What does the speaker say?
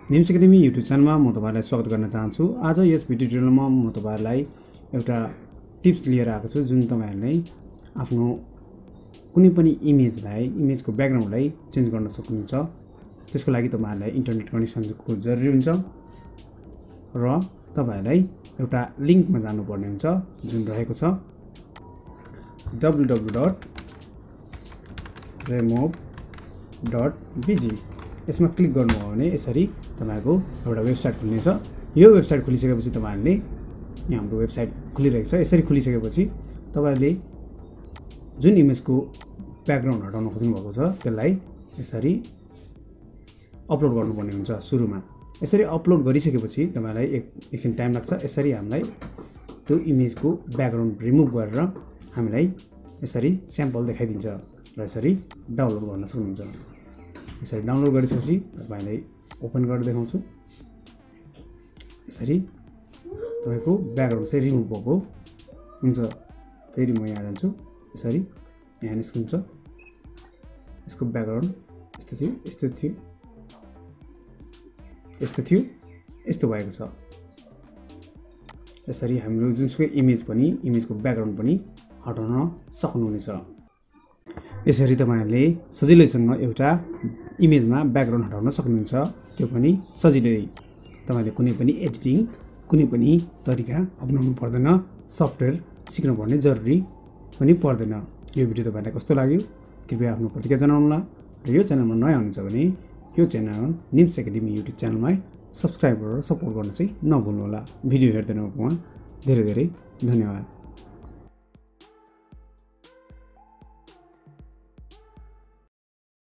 NIMS academy YouTube च्यानलमा म तपाईहरुलाई स्वागत गर्न चाहन्छु। आज यस भिडियो ट्युटोरियलमा म तपाईहरुलाई एउटा टिप्स लिएर आएको छु जुन तपाईहरुले आफ्नो कुनै पनि इमेजको ब्याकग्राउन्डलाई चेन्ज गर्न सक्नुहुन्छ। त्यसको लागि तपाईहरुलाई इन्टरनेट कनेक्सनको जरुरी हुन्छ र तपाईहरुलाई एउटा लिंकमा जानुपर्ने हुन्छ जुन रहेको छ www.remove.bg। यसमा क्लिक गर्नुभयो भने यसरी तपाईको एउटा वेबसाइट खुल्नेछ। यो वेबसाइट खुलिसकेपछि तपाईहरुले यहाँ हाम्रो वेबसाइट खुलिरहेको छ। यसरी खुलिसकेपछि तपाईहरुले जुन इमेजको ब्याकग्राउन्ड हटाउन खोज्नु भएको छ त्यसलाई यसरी अपलोड गर्नुपर्ने हुन्छ। सुरुमा यसरी अपलोड गरिसकेपछि तपाईहरुलाई एकछिन टाइम लाग्छ। यसरी हामीलाई त्यो इमेजको ब्याकग्राउन्ड रिमुभ गरेर हामीलाई यसरी स्याम्पल देखाइदिन्छ र यसरी डाउनलोड गर्न सक्नुहुन्छ। यसरी डाउनलोड गरिसकेपछि तपाईलाई ओपन गरेर देखाउँछु। यसरी तपाईको ब्याकग्राउन्ड चाहिँ रिमुभ भएको हुन्छ। फेरि म यहाँ जान्छु। यसरी यहाँ निस्किन्छ। यसको ब्याकग्राउन्ड यस्तो थियो यस्तो भएको छ। यसरी हाम्रो जुनसुकै इमेजको ब्याकग्राउन्ड पनि हटाउन सक्नुहुनेछ। यसरी तपाईहरुले सजिलैसँग एउटा इमेजमा ब्याकग्राउन्ड हटाउन सक्नुहुन्छ। त्यो पनि सजिलै। तपाईले कुनै पनि एडिटिङ कुनै पनि तरिका अपनाउनु पर्दैन। सफ्टवेयर सिक्नु पर्ने जरुरी पनि पर्दैन। यो भिडियो तपाईलाई कस्तो लाग्यो कृपया आफ्नो प्रतिक्रिया जनाउनुहोला र यो च्यानलमा नयाँ हुनुहुन्छ भने यो च्यानल निम्स एकाडेमी युट्युब च्यानलमा सब्स्क्राइब गरेर सपोर्ट गर्न चाहिँ नभुल्नुहोला। भिडियो हेर्दै नहुनुमा धेरै धेरै धन्यवाद।